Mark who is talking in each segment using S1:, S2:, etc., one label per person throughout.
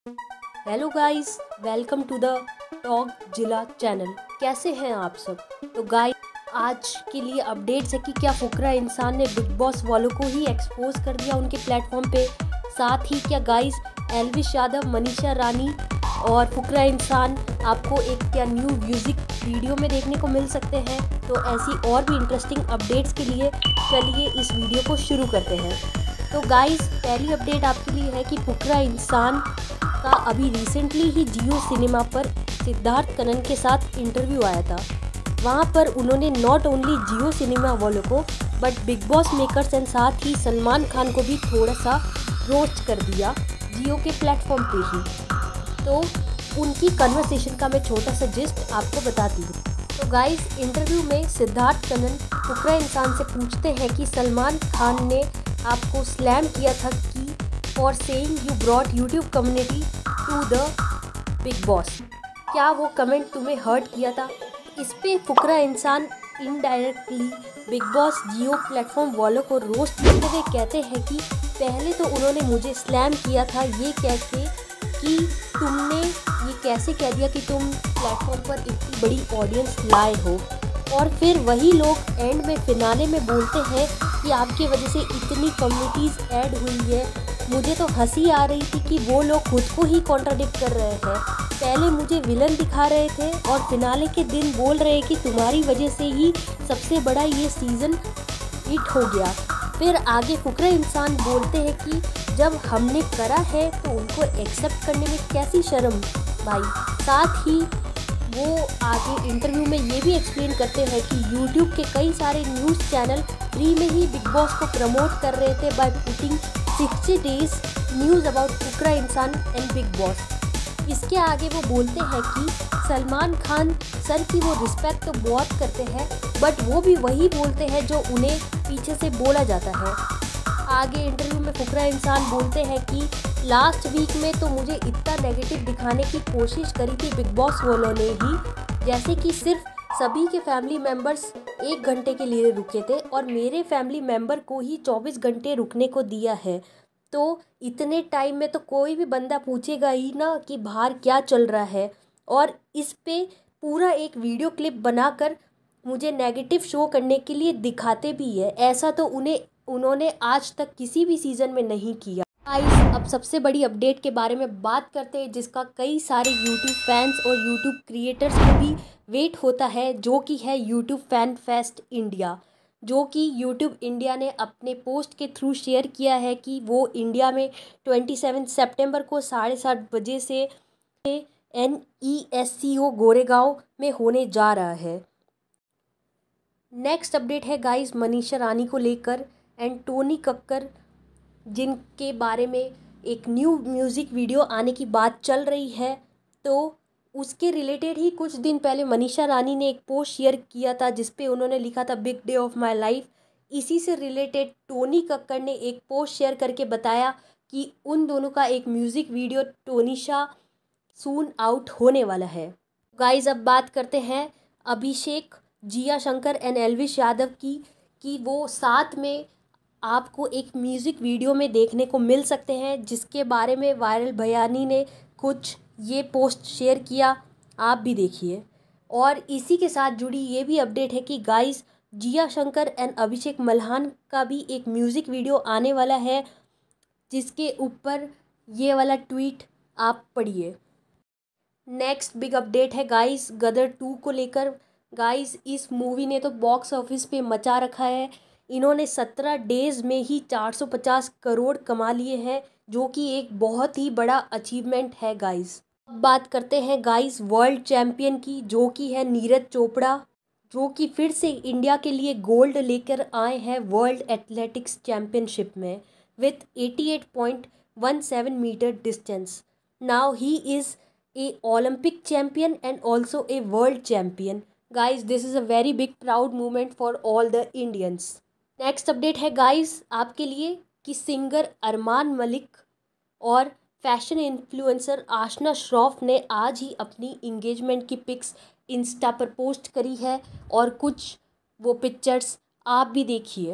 S1: Hello guys, welcome to the talk जिला channel. कैसे हैं आप सब? तो गाइस, आज के लिए अपडेट्स है कि क्या फुकरा इंसान ने बिग बॉस वालों को ही एक्सपोज कर दिया उनके प्लेटफॉर्म पे। साथ ही क्या गाइस, एल्विश यादव, मनीषा रानी और फुकरा इंसान आपको एक क्या न्यू म्यूजिक वीडियो में देखने को मिल सकते हैं। तो ऐसी और भी इंटरेस्टिंग अपडेट्स के लिए चलिए इस वीडियो को शुरू करते हैं। तो गाइस, पहली अपडेट आपके लिए है कि फुकरा इंसान का अभी रिसेंटली ही जियो सिनेमा पर सिद्धार्थ कनन के साथ इंटरव्यू आया था। वहां पर उन्होंने नॉट ओनली जियो सिनेमा वालों को but Bigg Boss makers and साथ ही सलमान खान को भी थोड़ा सा रोस्ट कर दिया जियो के प्लेटफॉर्म पे ही। तो उनकी कन्वर्सेशन का मैं छोटा सा जिस्ट आपको बताती हूँ। तो गाइस, इंटरव्यू में सिद्धार्थ कनन फुकरा इंसान से पूछते हैं कि सलमान खान ने आपको स्लैम किया था कि for saying you brought YouTube community to the Bigg Boss, क्या वो कमेंट तुम्हें हर्ट किया था? इस पे Fukra Insaan indirectly Bigg Boss Jio platform वालों को रोस्ट करते हुए कहते हैं कि पहले तो उन्होंने मुझे स्लैम किया था ये कह के कि तुमने ये कैसे कह दिया कि तुम प्लेटफॉर्म पर इतनी बड़ी ऑडियंस लाए हो, और फिर वही लोग एंड में फिनाले में बोलते हैं कि आपकी वजह से इतनी कम्युनिटीज़ ऐड हुई है। मुझे तो हंसी आ रही थी कि वो लोग खुद को ही कॉन्ट्राडिक्ट कर रहे हैं। पहले मुझे विलन दिखा रहे थे और फिनाले के दिन बोल रहे हैं कि तुम्हारी वजह से ही सबसे बड़ा ये सीज़न हिट हो गया। फिर आगे फुकरा इंसान बोलते हैं कि जब हमने करा है तो उनको एक्सेप्ट करने में कैसी शर्म भाई। साथ ही वो आगे इंटरव्यू में ये भी एक्सप्लेन करते हैं कि यूट्यूब के कई सारे न्यूज़ चैनल फ्री में ही बिग बॉस को प्रमोट कर रहे थे by putting 60 days news about Fukra Insaan and big boss. इसके आगे वो बोलते हैं कि सलमान खान सर की वो रिस्पेक्ट तो बहुत करते हैं बट वो भी वही बोलते हैं जो उन्हें पीछे से बोला जाता है। आगे इंटरव्यू में फुकरा इंसान बोलते हैं कि लास्ट वीक में तो मुझे इतना नेगेटिव दिखाने की कोशिश करी थी बिग बॉस वालों ने ही, जैसे कि सिर्फ सभी के फैमिली मेम्बर्स 1 घंटे के लिए रुके थे और मेरे फैमिली मेम्बर को ही 24 घंटे रुकने को दिया है। तो इतने टाइम में तो कोई भी बंदा पूछेगा ही ना कि बाहर क्या चल रहा है, और इस पे पूरा एक वीडियो क्लिप बनाकर मुझे नेगेटिव शो करने के लिए दिखाते भी है। ऐसा तो उन्होंने आज तक किसी भी सीज़न में नहीं किया। गाइस, अब सबसे बड़ी अपडेट के बारे में बात करते हैं जिसका कई सारे यूट्यूब फैंस और यूट्यूब क्रिएटर्स को भी वेट होता है, जो कि है यूट्यूब फैन फेस्ट इंडिया, जो कि यूट्यूब इंडिया ने अपने पोस्ट के थ्रू शेयर किया है कि वो इंडिया में 27 सितंबर को 7:30 बजे से NESCO गोरेगांव में होने जा रहा है। नेक्स्ट अपडेट है गाइस, मनीषा रानी को लेकर एंड टोनी कक्कर, जिनके बारे में एक न्यू म्यूज़िक वीडियो आने की बात चल रही है। तो उसके रिलेटेड ही कुछ दिन पहले मनीषा रानी ने एक पोस्ट शेयर किया था जिस पे उन्होंने लिखा था big day of my life. इसी से रिलेटेड टोनी कक्कर ने एक पोस्ट शेयर करके बताया कि उन दोनों का एक म्यूज़िक वीडियो टोनीशा सून आउट होने वाला है। गाइज, अब बात करते हैं अभिषेक, जिया शंकर एंड एल्विश यादव की, कि वो साथ में आपको एक म्यूज़िक वीडियो में देखने को मिल सकते हैं, जिसके बारे में वायरल भयानी ने कुछ ये पोस्ट शेयर किया, आप भी देखिए। और इसी के साथ जुड़ी ये भी अपडेट है कि गाइस, जिया शंकर एंड अभिषेक मल्हान का भी एक म्यूज़िक वीडियो आने वाला है, जिसके ऊपर ये वाला ट्वीट आप पढ़िए। नेक्स्ट बिग अपडेट है गाइस, गदर 2 को लेकर। गाइस, इस मूवी ने तो बॉक्स ऑफिस पे मचा रखा है। इन्होंने 17 डेज़ में ही 450 करोड़ कमा लिए हैं, जो कि एक बहुत ही बड़ा अचीवमेंट है गाइस। अब बात करते हैं गाइस वर्ल्ड चैम्पियन की, जो कि है नीरज चोपड़ा, जो कि फिर से इंडिया के लिए गोल्ड लेकर आए हैं वर्ल्ड एथलेटिक्स चैम्पियनशिप में with 88.17 metre distance. Now he is a Olympic champion and also a world champion. Guys, this is a very big proud moment for all the Indians. Next update है guys आपके लिए कि singer Armaan Malik और fashion influencer आशना श्रॉफ ने आज ही अपनी engagement की pics Insta पर पोस्ट करी है, और कुछ वो पिक्चर्स आप भी देखिए।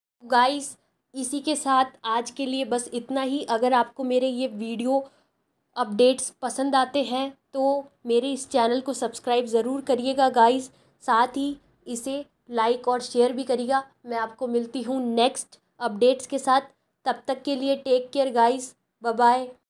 S1: गाइस, इसी के साथ आज के लिए बस इतना ही। अगर आपको मेरे ये वीडियो अपडेट्स पसंद आते हैं तो मेरे इस चैनल को सब्सक्राइब ज़रूर करिएगा गाइस, साथ ही इसे लाइक और शेयर भी करिएगा। मैं आपको मिलती हूँ नेक्स्ट अपडेट्स के साथ, तब तक के लिए take care guys, bye bye.